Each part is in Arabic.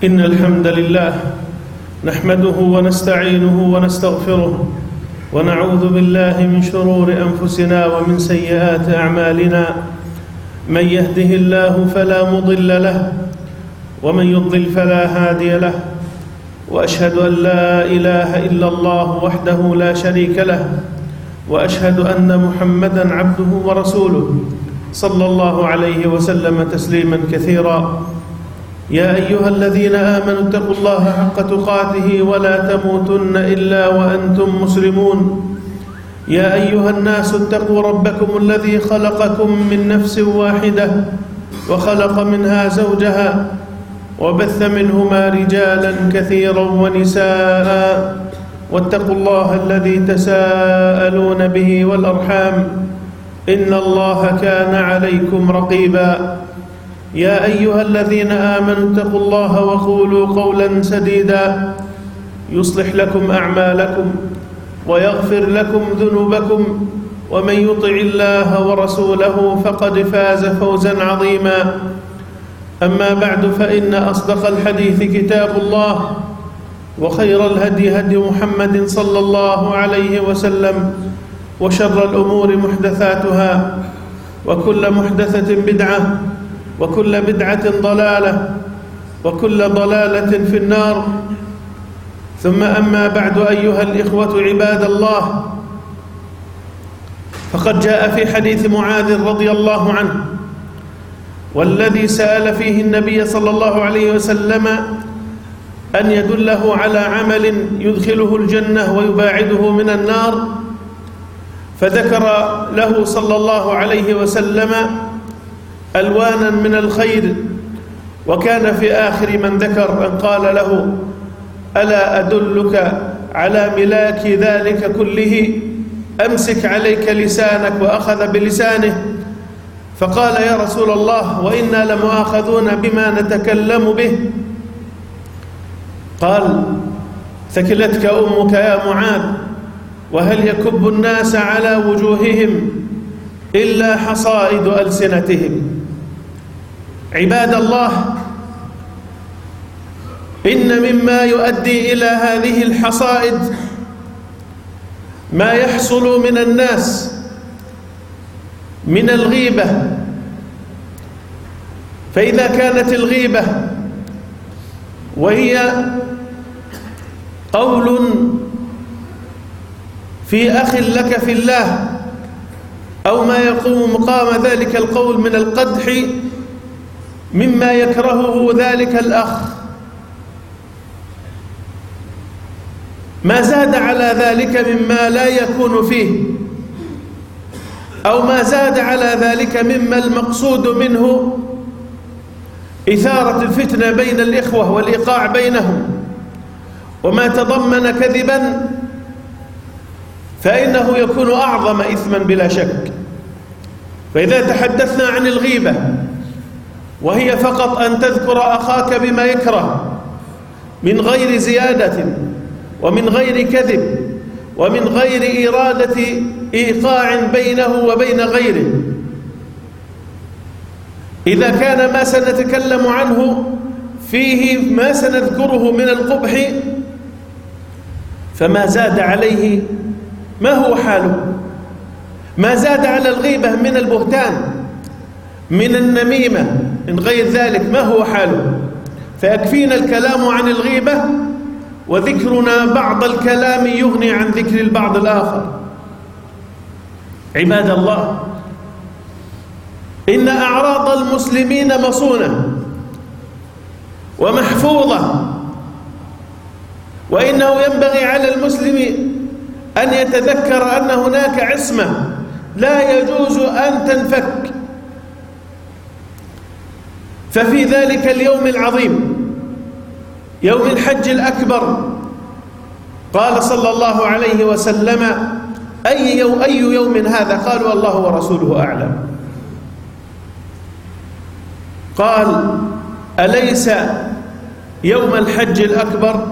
إن الحمد لله نحمده ونستعينه ونستغفره ونعوذ بالله من شرور أنفسنا ومن سيئات أعمالنا. من يهده الله فلا مضل له ومن يضلل فلا هادي له، وأشهد أن لا إله إلا الله وحده لا شريك له، وأشهد أن محمدًا عبده ورسوله صلى الله عليه وسلم تسليمًا كثيرا. يا أيها الذين آمنوا اتقوا الله حق تقاته ولا تموتن إلا وأنتم مسلمون. يا أيها الناس اتقوا ربكم الذي خلقكم من نفس واحدة وخلق منها زوجها وبث منهما رجالا كثيرا ونساء، واتقوا الله الذي تساءلون به والأرحام إن الله كان عليكم رقيبا. يا أيها الذين آمنوا اتقوا الله وقولوا قولا سديدا يصلح لكم أعمالكم ويغفر لكم ذنوبكم، ومن يطع الله ورسوله فقد فاز فوزا عظيما. أما بعد، فإن أصدق الحديث كتاب الله، وخير الهدي هدي محمد صلى الله عليه وسلم، وشر الأمور محدثاتها، وكل محدثة بدعة، وكل بدعة ضلالة، وكل ضلالة في النار. ثم أما بعد، أيها الإخوة عباد الله، فقد جاء في حديث معاذ رضي الله عنه، والذي سأل فيه النبي صلى الله عليه وسلم أن يدله على عمل يدخله الجنة ويباعده من النار، فذكر له صلى الله عليه وسلم ألوانا من الخير، وكان في آخر من ذكر أن قال له: ألا أدلك على ملاك ذلك كله؟ أمسك عليك لسانك، وأخذ بلسانه، فقال: يا رسول الله، وإنا لمؤاخذون بما نتكلم به. قال: ثكلتك أمك يا معاذ، وهل يكب الناس على وجوههم إلا حصائد ألسنتهم. عباد الله، إن مما يؤدي إلى هذه الحصائد ما يحصل من الناس من الغيبة. فإذا كانت الغيبة وهي قول في أخ لك في الله، أو ما يقوم مقام ذلك القول من القدح مما يكرهه ذلك الأخ، ما زاد على ذلك مما لا يكون فيه، أو ما زاد على ذلك مما المقصود منه إثارة الفتنة بين الإخوة والإيقاع بينهم، وما تضمن كذبا، فإنه يكون أعظم إثما بلا شك. فإذا تحدثنا عن الغيبة، وهي فقط أن تذكر أخاك بما يكره من غير زيادة ومن غير كذب ومن غير إرادة إيقاع بينه وبين غيره، إذا كان ما سنتكلم عنه فيه ما سنذكره من القبح، فما زاد عليه ما هو حاله؟ ما زاد على الغيبة من البهتان، من النميمة، من غير ذلك ما هو حاله؟ فيكفينا الكلام عن الغيبة، وذكرنا بعض الكلام يغني عن ذكر البعض الآخر. عباد الله، إن أعراض المسلمين مصونة ومحفوظة، وإنه ينبغي على المسلم أن يتذكر أن هناك عصمة لا يجوز أن تنفك. ففي ذلك اليوم العظيم، يوم الحج الأكبر، قال صلى الله عليه وسلم: أي يوم هذا؟ قالوا: الله ورسوله أعلم. قال: أليس يوم الحج الأكبر؟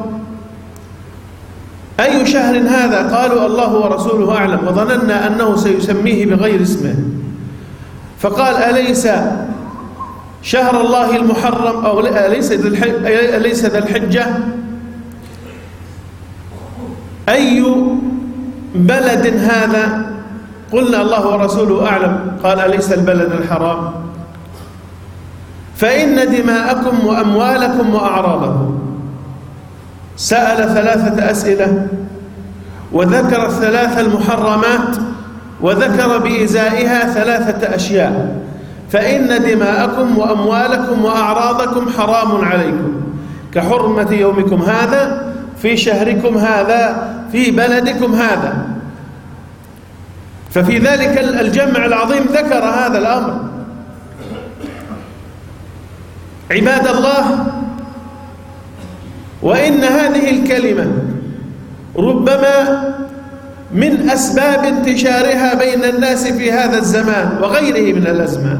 أي شهر هذا؟ قالوا: الله ورسوله أعلم، وظننا أنه سيسميه بغير اسمه. فقال: أليس شهر الله المحرم أو أليس ذا الحجة؟ أي بلد هذا؟ قلنا الله ورسوله أعلم. قال أليس البلد الحرام؟ فإن دماءكم وأموالكم وأعراضكم. سأل 3 أسئلة وذكر 3 المحرمات، وذكر بإزائها 3 أشياء: فإن دماءكم وأموالكم وأعراضكم حرام عليكم كحرمة يومكم هذا في شهركم هذا في بلدكم هذا. ففي ذلك الجمع العظيم ذكر هذا الأمر. عباد الله، وإن هذه الكلمة ربما من أسباب انتشارها بين الناس في هذا الزمان وغيره من الأزمان،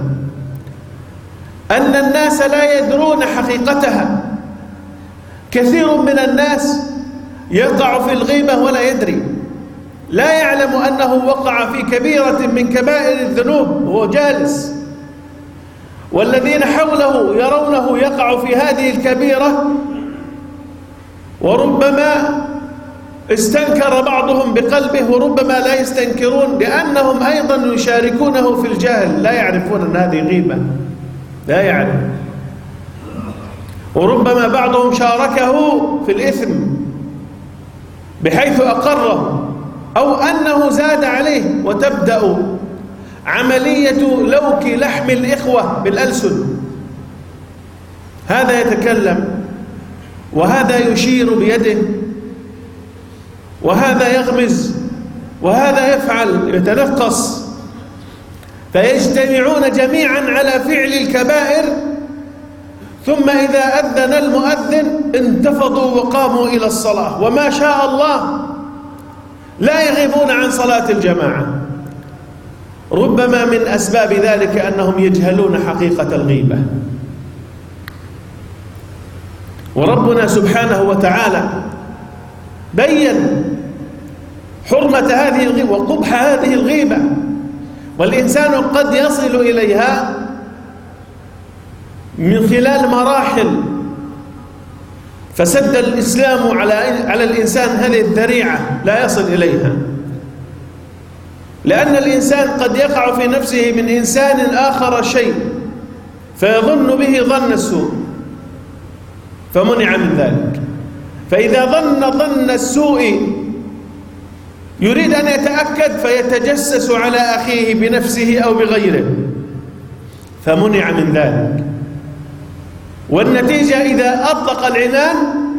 أن الناس لا يدرون حقيقتها. كثير من الناس يقع في الغيبة ولا يدري، لا يعلم أنه وقع في كبيرة من كبائر الذنوب وهو جالس، والذين حوله يرونه يقع في هذه الكبيرة، وربما استنكر بعضهم بقلبه وربما لا يستنكرون، لأنهم أيضا يشاركونه في الجهل، لا يعرفون أن هذه غيبة، لا يعرف. وربما بعضهم شاركه في الإثم بحيث أقره أو أنه زاد عليه، وتبدأ عملية لوك لحم الإخوة بالألسن. هذا يتكلم وهذا يشير بيده وهذا يغمز وهذا يفعل، يتنقص، فيجتمعون جميعا على فعل الكبائر، ثم إذا أذن المؤذن انتفضوا وقاموا إلى الصلاة، وما شاء الله لا يغيبون عن صلاة الجماعة. ربما من أسباب ذلك أنهم يجهلون حقيقة الغيبة. وربنا سبحانه وتعالى بين حرمة هذه الغيبة وقبح هذه الغيبة، والإنسان قد يصل إليها من خلال مراحل، فسد الإسلام على الإنسان هذه الذريعة لا يصل إليها، لأن الإنسان قد يقع في نفسه من إنسان آخر شيء فيظن به ظن السوء فمنع من ذلك، فإذا ظن السوء يريد أن يتأكد فيتجسس على أخيه بنفسه أو بغيره فمنع من ذلك. والنتيجة إذا أطلق العنان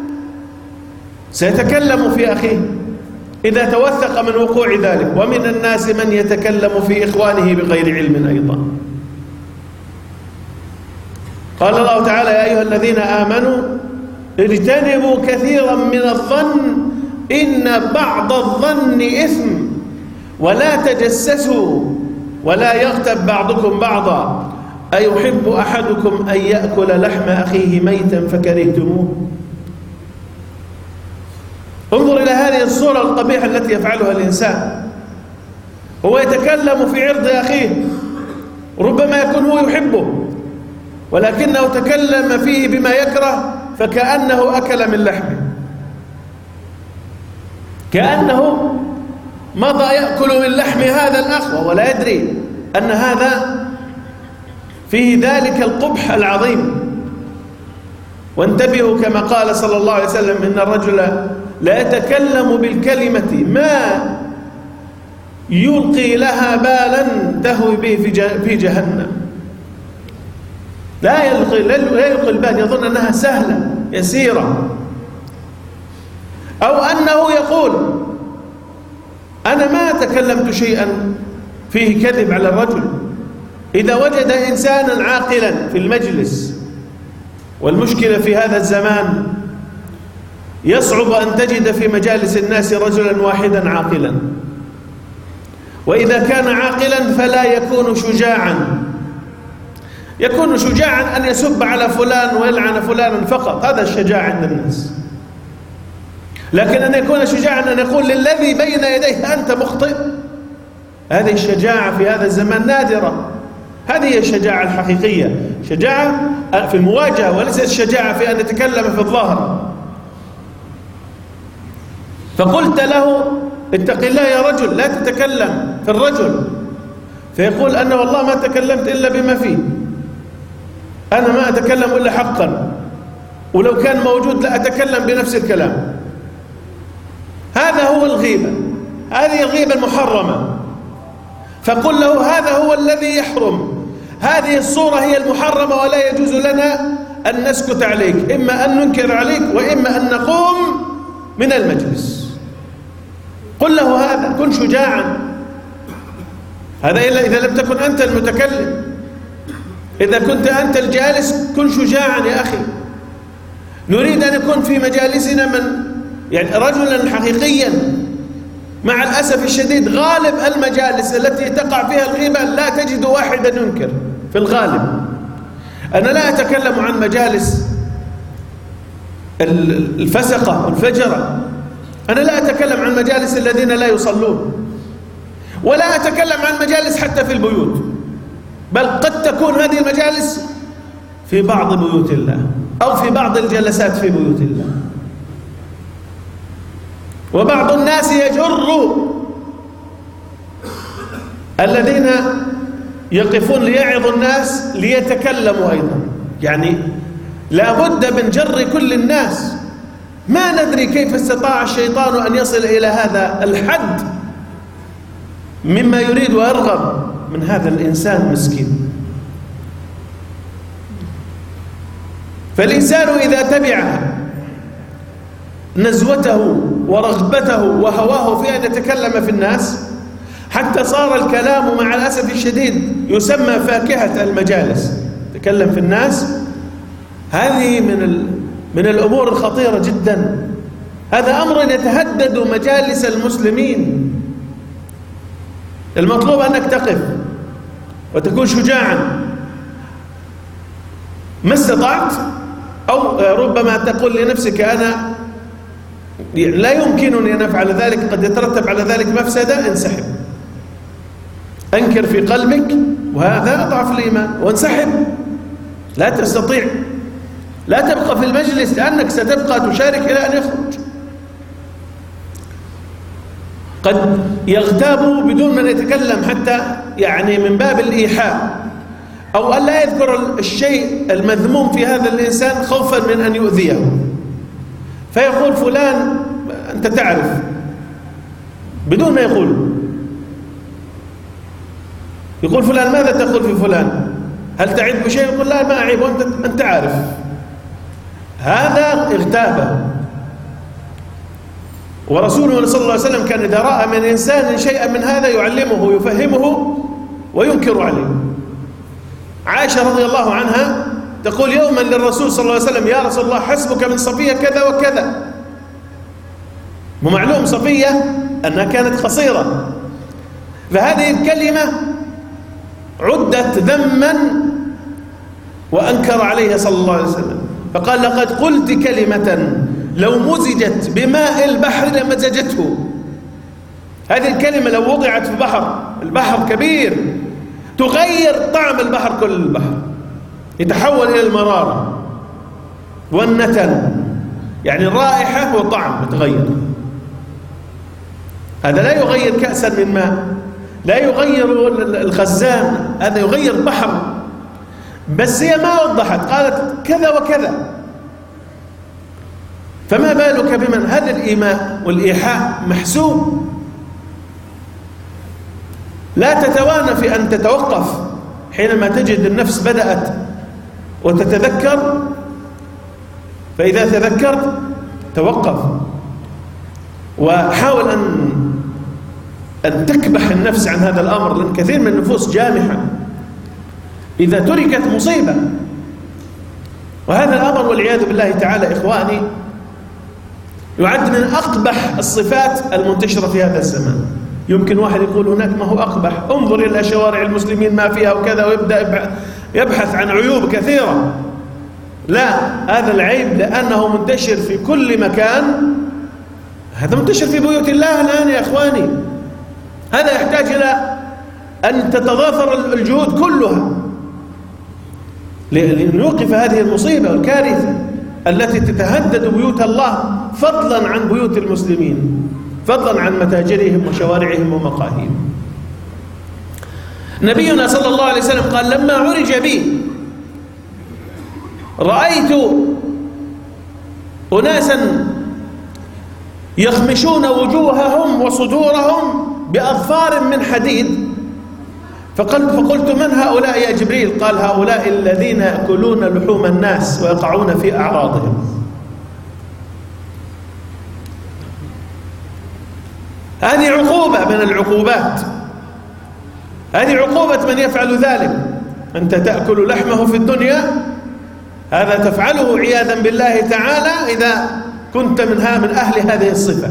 سيتكلم في أخيه إذا توثق من وقوع ذلك. ومن الناس من يتكلم في إخوانه بغير علم أيضا. قال الله تعالى: يا أيها الذين آمنوا اجتنبوا كثيرا من الظن إن بعض الظن إثم ولا تجسسوا ولا يغتب بعضكم بعضا أيحب أحدكم أن يأكل لحم أخيه ميتا فكرهتموه. انظر إلى هذه الصورة القبيحة التي يفعلها الإنسان، هو يتكلم في عرض أخيه، ربما يكون هو يحبه ولكنه تكلم فيه بما يكره فكأنه أكل من لحمه، كأنه مضى يأكل من لحم هذا الأخ ولا يدري أن هذا فيه ذلك القبح العظيم. وانتبهوا كما قال صلى الله عليه وسلم: إن الرجل لا يتكلم بالكلمة ما يلقي لها بالا تهوي به في جهنم. لا يلقي البال، يظن أنها سهلة يسيرة، أو أنه يقول: أنا ما تكلمت شيئا فيه كذب على الرجل. إذا وجد إنسانا عاقلا في المجلس، والمشكلة في هذا الزمان يصعب أن تجد في مجالس الناس رجلا واحدا عاقلا، وإذا كان عاقلا فلا يكون شجاعا. يكون شجاعا أن يسب على فلان ويلعن فلانا فقط، هذا الشجاع عند الناس. لكن أن يكون شجاعا أن يقول للذي بين يديه أنت مخطئ، هذه الشجاعة في هذا الزمان نادرة. هذه هي الشجاعة الحقيقية، شجاعة في المواجهة وليس الشجاعة في أن يتكلم في الظاهر. فقلت له اتق الله يا رجل، لا تتكلم في الرجل، فيقول أنا والله ما تكلمت إلا بما فيه، أنا ما أتكلم إلا حقا، ولو كان موجود لا أتكلم بنفس الكلام. هذا هو الغيبة، هذه الغيبة المحرمة. فقل له هذا هو الذي يحرم، هذه الصورة هي المحرمة، ولا يجوز لنا أن نسكت عليك، إما أن ننكر عليك وإما أن نقوم من المجلس. قل له هذا، كن شجاعا. هذا إلا إذا لم تكن أنت المتكلم. إذا كنت أنت الجالس كن شجاعا يا أخي. نريد أن يكون في مجالسنا يعني رجلا حقيقيا. مع الأسف الشديد غالب المجالس التي تقع فيها الغيبة لا تجد واحدا ينكر في الغالب. أنا لا أتكلم عن مجالس الفسقة والفجرة، أنا لا أتكلم عن مجالس الذين لا يصلون، ولا أتكلم عن مجالس حتى في البيوت، بل قد تكون هذه المجالس في بعض بيوت الله أو في بعض الجلسات في بيوت الله. وبعض الناس يجر الذين يقفون ليعظوا الناس ليتكلموا أيضا، يعني لا بد من جر كل الناس. ما ندري كيف استطاع الشيطان أن يصل إلى هذا الحد مما يريد ويرغب من هذا الإنسان المسكين. فالإنسان إذا تبع نزوته ورغبته وهواه في أن يتكلم في الناس حتى صار الكلام مع الأسف الشديد يسمى فاكهة المجالس، تكلم في الناس، هذه من الأمور الخطيرة جدا. هذا أمر يتهدد مجالس المسلمين. المطلوب أنك تقف وتكون شجاعا ما استطعت، أو ربما تقول لنفسك أنا لا يمكنني أن أفعل ذلك، قد يترتب على ذلك مفسدة، انسحب، أنكر في قلبك، وهذا أضعف الإيمان، وانسحب. لا تستطيع، لا تبقى في المجلس، لأنك ستبقى تشارك إلى أن يخرج. قد يغتاب بدون من يتكلم حتى يعني من باب الإيحاء، أو أن لا يذكر الشيء المذموم في هذا الإنسان خوفا من أن يؤذيه، فيقول فلان أنت تعرف بدون ما يقول فلان ماذا تقول في فلان، هل تعيب بشيء؟ يقول لا ما أعيب وأنت عارف. هذا اغتابه. ورسولنا صلى الله عليه وسلم كان إذا رأى من إنسان شيئا من هذا يعلمه ويفهمه وينكر عليه. عائشة رضي الله عنها تقول يوما للرسول صلى الله عليه وسلم يا رسول الله حسبك من صفية كذا وكذا. ومعلوم صفية أنها كانت قصيرة، فهذه الكلمة عدت ذما وأنكر عليها صلى الله عليه وسلم، فقال لقد قلت كلمة لو مزجت بماء البحر لمزجته. هذه الكلمة لو وضعت في البحر كبير تغير طعم البحر، كل البحر يتحول إلى المرارة والنتن، يعني الرائحة وطعم يتغير. هذا لا يغير كأسا من ماء، لا يغير الخزان، هذا يغير بحر. بس هي ما وضحت، قالت كذا وكذا. فما بالك بمن هذا الإيماء والإيحاء محسوب. لا تتوانى في أن تتوقف حينما تجد النفس بدأت وتتذكر، فإذا تذكرت توقف وحاول أن تكبح النفس عن هذا الأمر، لأن كثير من النفوس جامحة إذا تركت مصيبة. وهذا الأمر والعياذ بالله تعالى إخواني يعد من أقبح الصفات المنتشرة في هذا الزمان. يمكن واحد يقول هناك ما هو أقبح، انظر إلى شوارع المسلمين ما فيها وكذا، ويبدأ يبحث عن عيوب كثيرة. لا، هذا العيب لأنه منتشر في كل مكان. هذا منتشر في بيوت الله الآن يا إخواني. هذا يحتاج إلى أن تتضافر الجهود كلها لنوقف هذه المصيبة والكارثة التي تتهدد بيوت الله، فضلا عن بيوت المسلمين، فضلا عن متاجرهم وشوارعهم ومقاهيهم. نبينا صلى الله عليه وسلم قال: لما عرج بي رأيت أناسا يخمشون وجوههم وصدورهم بأظفار من حديد، فقلت: من هؤلاء يا جبريل؟ قال: هؤلاء الذين يأكلون لحوم الناس ويقعون في أعراضهم. هذه عقوبة من العقوبات، هذه عقوبة من يفعل ذلك. أنت تأكل لحمه في الدنيا، هذا تفعله عياذا بالله تعالى إذا كنت من أهل هذه الصفة.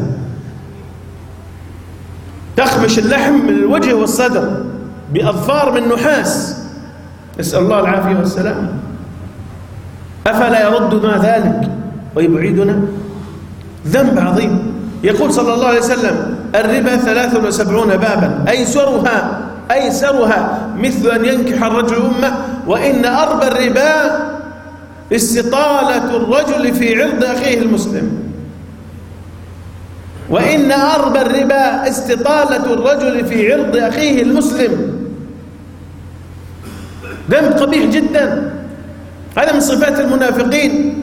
تخمش اللحم من الوجه والصدر بأظفار من نحاس، نسأل الله العافية والسلام. أفلا يردنا ذلك ويبعدنا؟ ذنب عظيم. يقول صلى الله عليه وسلم: الربا 73 بابا، أيسرها مثل أن ينكح الرجل أمه، وإن أربى الربا استطالة الرجل في عرض أخيه المسلم. وإن أربى الربا استطالة الرجل في عرض أخيه المسلم. ذنب قبيح جدا، هذا من صفات المنافقين.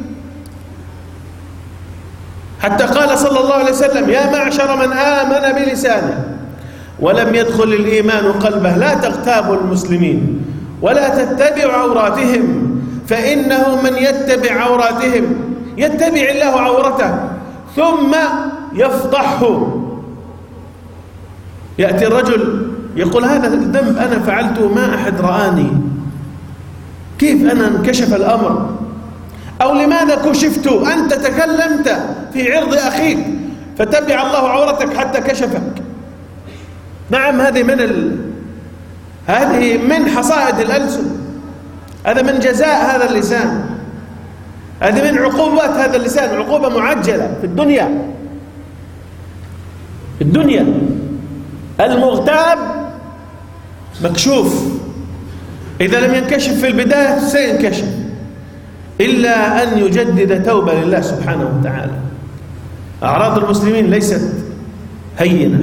حتى قال صلى الله عليه وسلم: يا معشر من آمن بلسانه ولم يدخل الإيمان قلبه لا تغتابوا المسلمين ولا تتبعوا عوراتهم، فإنه من يتبع عوراتهم يتبع الله عورته ثم يفضحه. يأتي الرجل يقول: هذا الذنب أنا فعلته ما أحد رآني، كيف أنا انكشف الأمر؟ أو لماذا كشفت؟ أنت تكلمت في عرض أخيك فتبع الله عورتك حتى كشفك. نعم، هذه من حصائد الألسن، هذا من جزاء هذا اللسان، هذه من عقوبات هذا اللسان، عقوبة معجلة في الدنيا. المغتاب مكشوف، إذا لم ينكشف في البداية سينكشف، إلا أن يجدد توبة لله سبحانه وتعالى. أعراض المسلمين ليست هينة.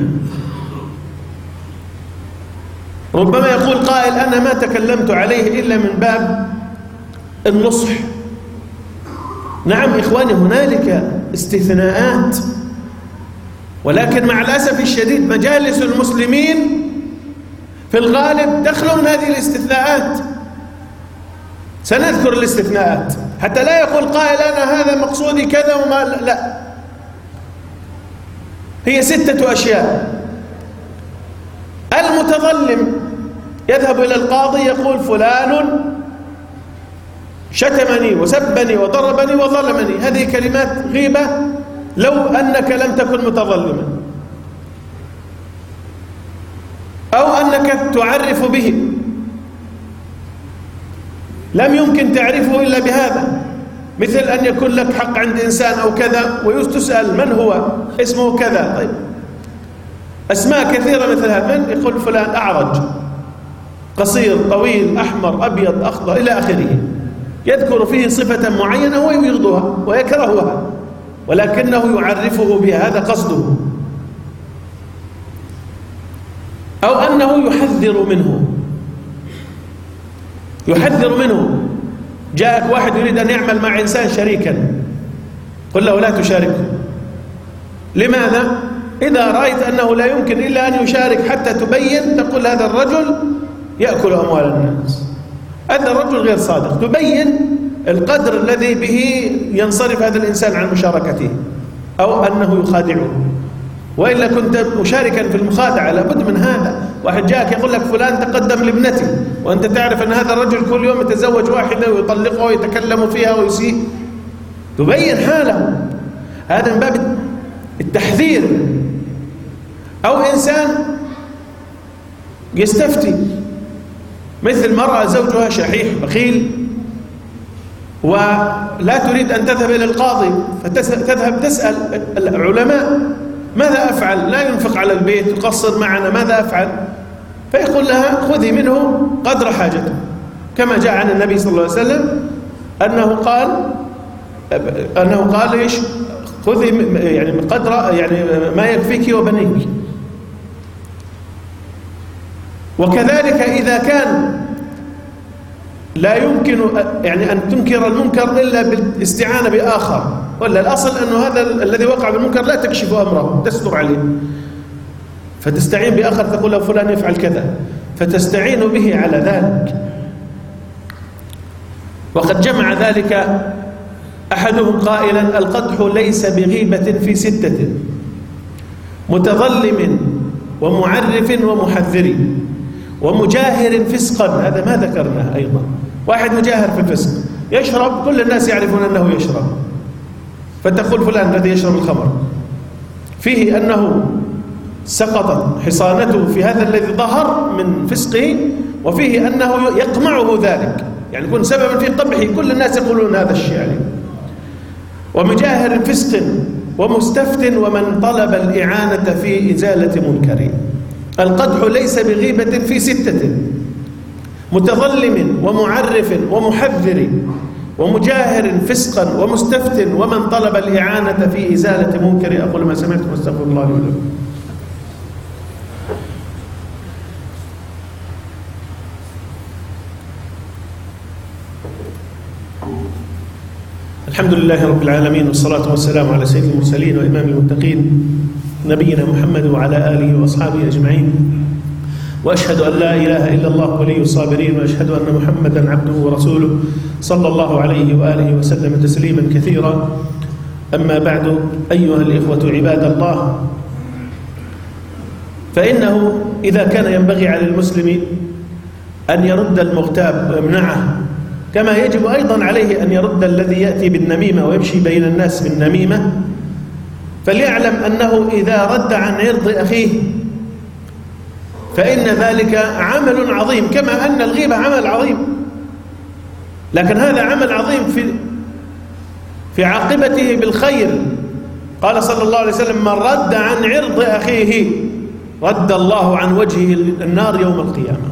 ربما يقول قائل: أنا ما تكلمت عليه إلا من باب النصح. نعم إخواني، هنالك استثناءات، ولكن مع الأسف الشديد مجالس المسلمين في الغالب تخلو من هذه الاستثناءات. سنذكر الاستثناءات حتى لا يقول قائل: أنا هذا مقصودي كذا وما لا. هي 6 أشياء. المتظلم يذهب إلى القاضي يقول: فلان شتمني وسبني وضربني وظلمني. هذه كلمات غيبة لو أنك لم تكن متظلما، أو أنك تعرف به، لم يمكن تعرفه إلا بهذا. مثل أن يكون لك حق عند إنسان أو كذا وتسأل: من هو؟ اسمه كذا. طيب، أسماء كثيرة مثل هذا. من؟ يقول فلان أعرج، قصير، طويل، أحمر، أبيض، أخضر، إلى آخره. يذكر فيه صفة معينة هو يبغضها ويكرهها، ولكنه يعرفه بها، هذا قصده. أو أنه يحذر منه. جاءك واحد يريد أن يعمل مع إنسان شريكا، قل له: لا تشاركه. لماذا؟ إذا رأيت أنه لا يمكن إلا أن يشارك حتى تبين، تقول: هذا الرجل يأكل أموال الناس، هذا الرجل غير صادق. تبين القدر الذي به ينصرف هذا الإنسان عن مشاركته، أو أنه يخادعه. وإلا كنت مشاركا في المخادعة. لابد من هذا. واحد جاءك يقول لك: فلان تقدم لابنتي، وأنت تعرف أن هذا الرجل كل يوم يتزوج واحدة ويطلقها ويتكلم فيها ويسيء، تبين حاله. هذا من باب التحذير. أو إنسان يستفتي، مثل مرأة زوجها شحيح بخيل ولا تريد أن تذهب إلى القاضي، فتذهب تسأل العلماء: ماذا أفعل؟ لا ينفق على البيت، يقصر معنا، ماذا أفعل؟ فيقول لها: خذي منه قدر حاجته. كما جاء عن النبي صلى الله عليه وسلم أنه قال إيش؟ خذي يعني قدر يعني ما يكفيك وبنيك. وكذلك إذا كان لا يمكن يعني أن تنكر المنكر إلا بالاستعانة بآخر، ولا الأصل أنه هذا الذي وقع بالمنكر لا تكشف أمره، تستر عليه، فتستعين بآخر تقول له فلان يفعل كذا، فتستعين به على ذلك. وقد جمع ذلك أحدهم قائلا: القدح ليس بغيبة في 6: متظلم ومعرف ومحذر ومجاهر فسقا. هذا ما ذكرناه أيضا. واحد مجاهر في الفسق، يشرب، كل الناس يعرفون أنه يشرب، فتقول فلان الذي يشرب الخمر فيه أنه سقطت حصانته في هذا الذي ظهر من فسقه، وفيه أنه يقمعه ذلك، يعني يكون سببا في قبحه، كل الناس يقولون هذا الشيء عليه. ومجاهر فسق ومستفت ومن طلب الإعانة في إزالة منكر. القدح ليس بغيبة في 6: متظلم ومعرف ومحذر ومجاهر فسقا ومستفت ومن طلب الإعانة في إزالة منكر. أقول ما سمعتم واستغفر الله لي ولكم. الحمد لله رب العالمين، والصلاة والسلام على سيد المرسلين وإمام المتقين نبينا محمد وعلى آله وأصحابه أجمعين. وأشهد أن لا إله إلا الله ولي الصابرين، وأشهد أن محمدا عبده ورسوله صلى الله عليه وآله وسلم تسليما كثيرا. أما بعد، أيها الإخوة عباد الله، فإنه إذا كان ينبغي على المسلم أن يرد المغتاب ويمنعه، كما يجب أيضا عليه أن يرد الذي يأتي بالنميمة ويمشي بين الناس بالنميمة، فليعلم أنه إذا رد عن عرض أخيه فإن ذلك عمل عظيم، كما أن الغيبة عمل عظيم، لكن هذا عمل عظيم في عاقبته بالخير. قال صلى الله عليه وسلم: من رد عن عرض أخيه رد الله عن وجهه النار يوم القيامة.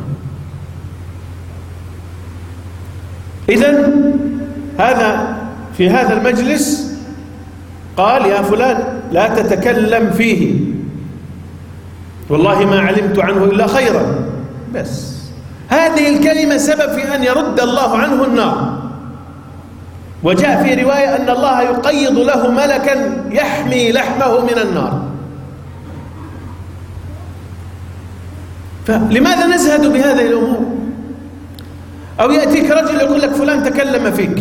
إذن هذا في هذا المجلس قال: يا فلان لا تتكلم فيه، والله ما علمت عنه إلا خيرا. بس هذه الكلمة سبب في أن يرد الله عنه النار. وجاء في رواية أن الله يقيض له ملكا يحمي لحمه من النار. فلماذا نزهد بهذه الأمور؟ أو يأتيك رجل يقول لك فلان تكلم فيك،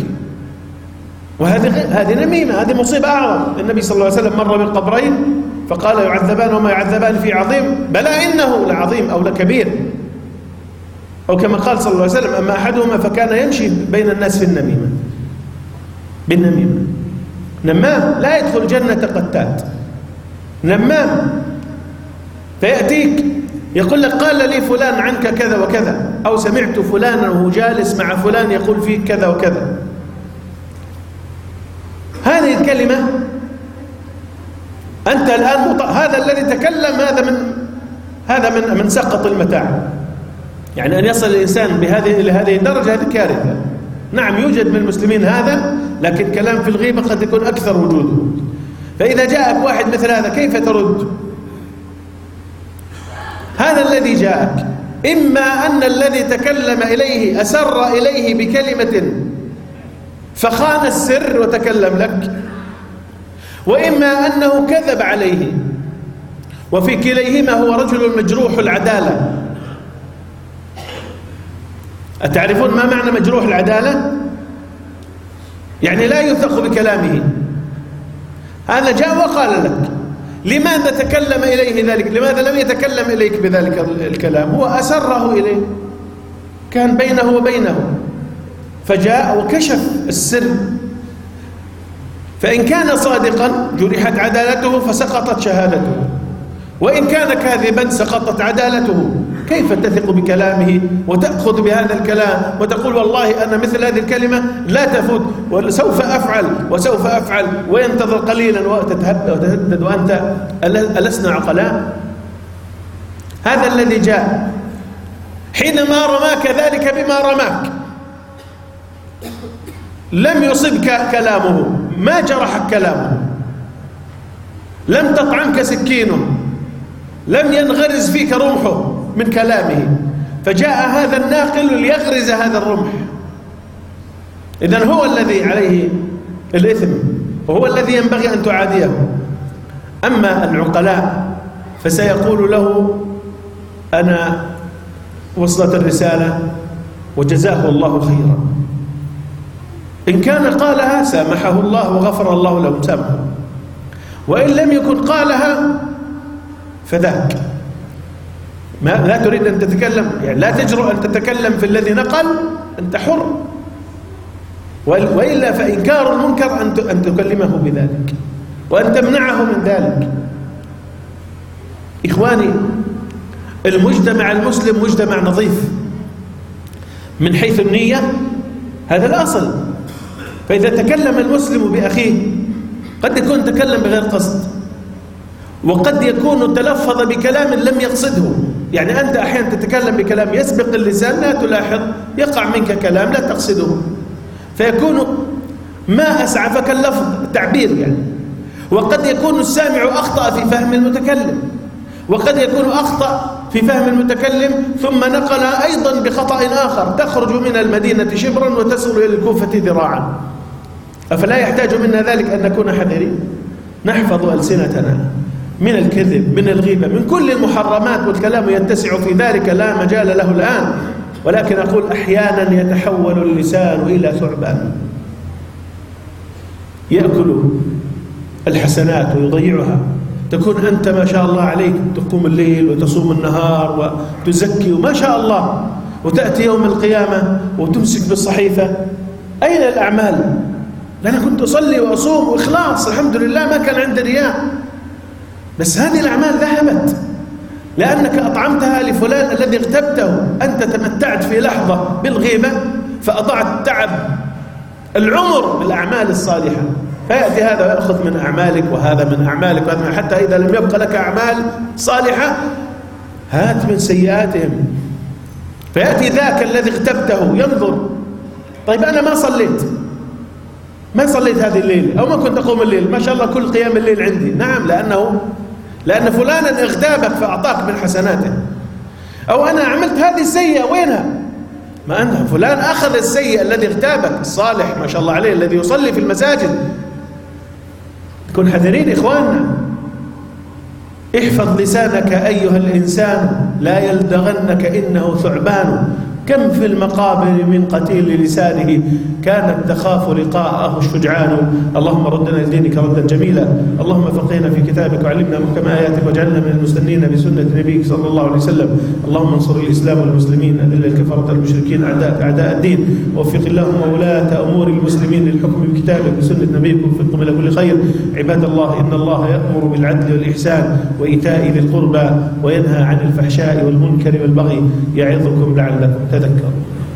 وهذه نميمة، هذه مصيبة أعظم. النبي صلى الله عليه وسلم مر بالقبرين فقال: يعذبان وما يعذبان في عظيم، بلى إنه لعظيم أو لكبير. أو كما قال صلى الله عليه وسلم: أما أحدهما فكان يمشي بين الناس في النميمة، بالنميمة. نمام لا يدخل جنة قتات، نمام. فيأتيك يقول لك: قال لي فلان عنك كذا وكذا، أو سمعت فلانا وهو جالس مع فلان يقول فيك كذا وكذا. هذه الكلمة أنت الآن هذا الذي تكلم هذا من سقط المتاع. يعني أن يصل الإنسان إلى هذه الدرجة، هذه كارثة. نعم يوجد من المسلمين هذا، لكن كلام في الغيبة قد يكون أكثر وجوده. فإذا جاءك واحد مثل هذا كيف ترد؟ هذا الذي جاءك إما أن الذي تكلم إليه أسر إليه بكلمة فخان السر وتكلم لك، وإما أنه كذب عليه، وفي كليهما هو رجل مجروح العدالة. أتعرفون ما معنى مجروح العدالة؟ يعني لا يوثق بكلامه. هذا جاء وقال لك: لماذا تكلم إليه ذلك؟ لماذا لم يتكلم إليك بذلك الكلام؟ هو أسره إليه، كان بينه وبينه، فجاء وكشف السر. فإن كان صادقا جرحت عدالته فسقطت شهادته، وإن كان كاذبا سقطت عدالته. كيف تثق بكلامه وتأخذ بهذا الكلام وتقول والله أنا مثل هذه الكلمة لا تفوت، وسوف أفعل وسوف أفعل، وينتظر قليلا وتتهدد وأنت ألسنا عقلاء؟ هذا الذي جاء حينما رماك ذلك بما رماك، لم يصبك كلامه، ما جرحك كلامه، لم تطعنك سكينه، لم ينغرز فيك رمحه من كلامه، فجاء هذا الناقل ليغرز هذا الرمح. إذن هو الذي عليه الإثم وهو الذي ينبغي أن تعاديه. أما العقلاء فسيقول له أنا وصلت الرسالة وجزاه الله خيرا. إن كان قالها سامحه الله وغفر الله له سامحه، وإن لم يكن قالها فذاك. لا تريد أن تتكلم، يعني لا تجرؤ أن تتكلم في الذي نقل، أنت حر، وإلا فإنكار المنكر أن تكلمه بذلك وأن تمنعه من ذلك. إخواني، المجتمع المسلم مجتمع نظيف من حيث النية، هذا الأصل. فإذا تكلم المسلم بأخيه قد يكون تكلم بغير قصد، وقد يكون تلفظ بكلام لم يقصده. يعني أنت أحيانا تتكلم بكلام يسبق اللسان، لا تلاحظ، يقع منك كلام لا تقصده، فيكون ما أسعفك اللفظ التعبير يعني. وقد يكون السامع أخطأ في فهم المتكلم، وقد يكون أخطأ في فهم المتكلم ثم نقل أيضا بخطأ آخر، تخرج من المدينة شبرا وتصل إلى الكوفة ذراعا. أفلا يحتاج منا ذلك أن نكون حذرين، نحفظ ألسنتنا من الكذب، من الغيبة، من كل المحرمات، والكلام يتسع في ذلك لا مجال له الآن. ولكن أقول أحيانا يتحول اللسان إلى ثعبان يأكل الحسنات ويضيعها. تكون أنت ما شاء الله عليك تقوم الليل وتصوم النهار وتزكي وما شاء الله، وتأتي يوم القيامة وتمسك بالصحيفة، أين الأعمال؟ أنا كنت أصلي وأصوم وإخلاص الحمد لله، ما كان عندي رياء، بس هذه الأعمال ذهبت لأنك أطعمتها لفلان الذي اغتبته. أنت تمتعت في لحظة بالغيبة فأضعت تعب العمر بالأعمال الصالحة، فيأتي هذا ويأخذ من أعمالك وهذا من أعمالك وهذا، حتى إذا لم يبق لك أعمال صالحة هات من سيئاتهم. فيأتي ذاك الذي اغتبته ينظر، طيب أنا ما صليت هذه الليلة، أو ما كنت أقوم الليل، ما شاء الله كل قيام الليل عندي. نعم، لأن فلانا اغتابك فأعطاك من حسناته. أو أنا عملت هذه السيئة، وينها؟ ما أنها فلان أخذ السيء الذي اغتابك، الصالح ما شاء الله عليه الذي يصلي في المساجد. كن حذرين إخواننا، احفظ لسانك أيها الإنسان لا يلدغنك إنه ثعبان. كم في المقابر من قتيل لسانه كانت تخاف لقاءه الشجعان. اللهم ردنا لدينك ردا جميلا، اللهم فقهنا في كتابك وعلمنا محكم آياتك واجعلنا من المستنين بسنة نبيك صلى الله عليه وسلم. اللهم انصر الإسلام والمسلمين، أذل الكفرة المشركين أعداءك أعداء الدين، ووفق اللهم ولاة أمور المسلمين للحكم بكتابك وسنة نبيك ووفقهم إلى كل خير. عباد الله، إن الله يأمر بالعدل والإحسان وإيتاء ذي القربى وينهى عن الفحشاء والمنكر والبغي، يعظكم لعلكم تذكرون.